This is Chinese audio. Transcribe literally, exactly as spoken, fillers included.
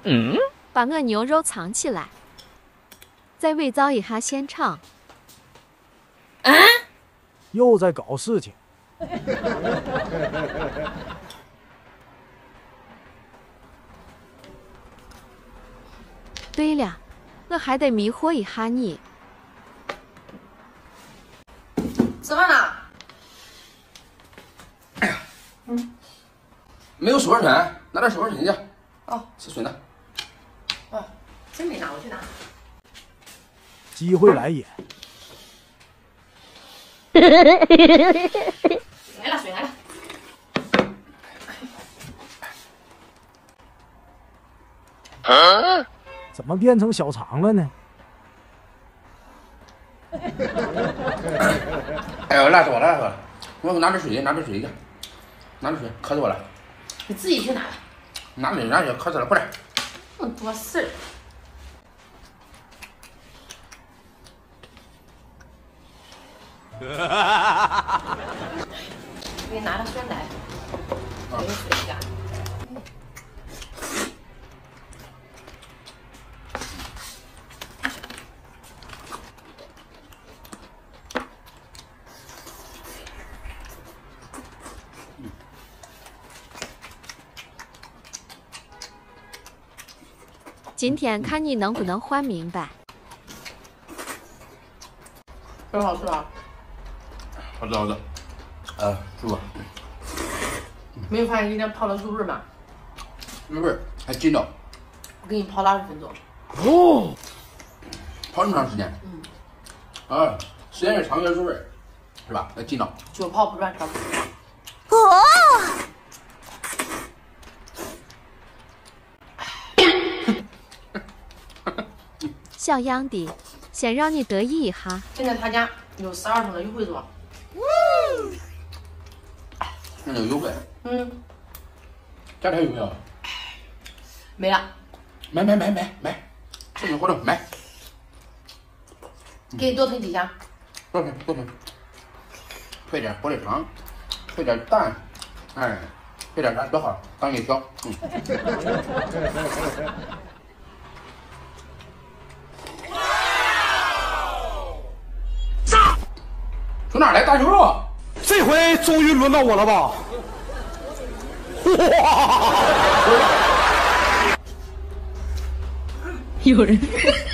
嗯， 把我牛肉藏起来，再伪造一下现场。 啊！ 又在搞事情。 对了，我还得迷惑一下你。 吃饭了？ 哎呀，嗯，没有手串绳，拿点手串绳去。哦，吃笋呢。 哦，真没拿，我去拿。 机会来也。 水来了，水来了。 啊？ 怎么变成小肠了呢？ 哎呦，辣死我了，辣死我了！我拿点水去，拿点水去，拿点水，渴死我了。 你自己去拿吧。 拿水，拿水，渴死了，快点！ 那么多事儿。给你拿了酸奶，没有水呀。 今天看你能不能换明白。 真好吃啊！ 好吃好吃，呃，舒服。 没有发现今天泡的入味吗？ 入味还筋道。 我给你泡了二十分钟。 哦， 泡这么长时间？ 嗯。 啊，时间越长越入味，是吧？那筋道。 久泡不乱调。 哦。小样的，先让你得意一下。 现在他家有十二桶的优惠组。 那有优惠？ 嗯。 家里有没有？ 没了。 买买买买买，这个活动买。 给你多囤几箱。 多囤多囤。配点火腿肠，配点蛋，哎，配点啥多好，当夜宵。嗯。从哪来大牛肉？ 这回终于轮到我了吧？ 有人。